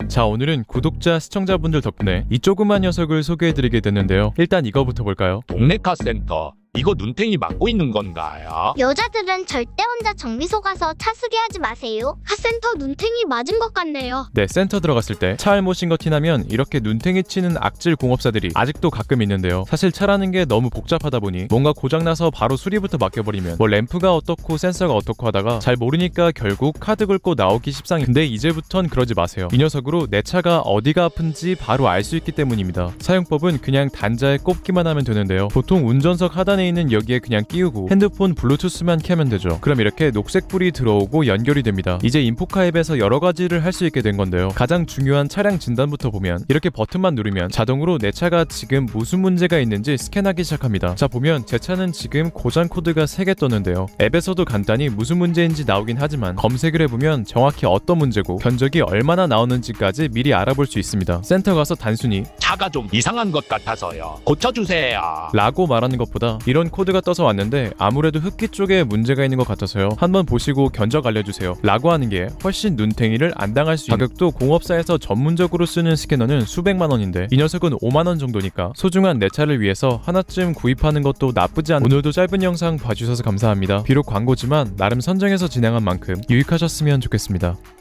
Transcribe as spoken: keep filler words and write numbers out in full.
자, 오늘은 구독자, 시청자분들 덕분에 이 조그만 녀석을 소개해드리게 됐는데요. 일단 이거부터 볼까요? 동네 카센터. 이거 눈탱이 막고 있는 건가요? 여자들은 절대 혼자 정비소 가서 차 쓰게 하지 마세요. 카센터 눈탱이 맞은 것 같네요. 네, 센터 들어갔을 때 차 알못인 거 티나면 이렇게 눈탱이 치는 악질 공업사들이 아직도 가끔 있는데요. 사실 차라는 게 너무 복잡하다 보니 뭔가 고장나서 바로 수리부터 맡겨버리면 뭐 램프가 어떻고 센서가 어떻고 하다가 잘 모르니까 결국 카드 긁고 나오기 십상이. 근데 이제부턴 그러지 마세요. 이 녀석으로 내 차가 어디가 아픈지 바로 알 수 있기 때문입니다. 사용법은 그냥 단자에 꼽기만 하면 되는데요. 보통 운전석 하단에 있는 여기에 그냥 끼우고 핸드폰 블루투스만 켜면 되죠. 그럼 이렇게 녹색 불이 들어오고 연결이 됩니다. 이제 인포카 앱에서 여러 가지를 할 수 있게 된 건데요. 가장 중요한 차량 진단부터 보면 이렇게 버튼만 누르면 자동으로 내 차가 지금 무슨 문제가 있는지 스캔하기 시작합니다. 자, 보면 제 차는 지금 고장 코드가 세 개 떴는데요. 앱에서도 간단히 무슨 문제인지 나오긴 하지만 검색을 해보면 정확히 어떤 문제고 견적이 얼마나 나오는지까지 미리 알아볼 수 있습니다. 센터 가서 단순히 차가 좀 이상한 것 같아서요. 고쳐주세요. 라고 말하는 것보다 이런 코드가 떠서 왔는데 아무래도 흡기 쪽에 문제가 있는 것 같아서요. 한번 보시고 견적 알려주세요 라고 하는 게 훨씬 눈탱이를 안 당할 수 있는. 가격도 공업사에서 전문적으로 쓰는 스캐너는 수백만 원인데 이 녀석은 오만 원 정도니까 소중한 내 차를 위해서 하나쯤 구입하는 것도 나쁘지 않... 오늘도 짧은 영상 봐주셔서 감사합니다. 비록 광고지만 나름 선정해서 진행한 만큼 유익하셨으면 좋겠습니다.